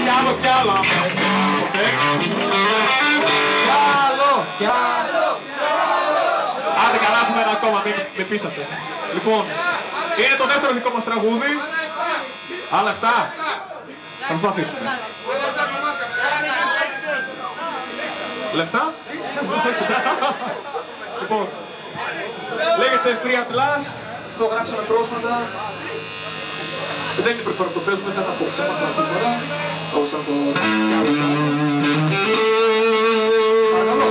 κι άλλο, κι άλλο. Άντε καλά, έχουμε ένα ακόμα, με πείσατε. Λοιπόν, είναι το δεύτερο δικό μας τραγούδι. Άλλα 7. Θα προσπαθήσουμε. Λεφτά. Λοιπόν, λέγεται Free at Last. Το γράψαμε πρόσφατα. Δεν είναι η πρώτη φορά που το παίζουμε, θα πω ψέματα αυτή τη φορά. Όσο να το παρακαλώ.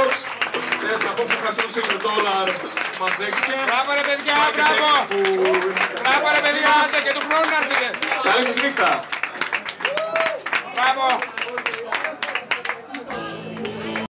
Sports. Θέλω να πω ευχαριστώ τον Silver Dollar που μας δέχτηκε. Μπράβο ρε παιδιά, μπράβο! Μπράβο ρε παιδιά, και του χρόνου να έρθετε. Καλή σας νύχτα. Μπράβο!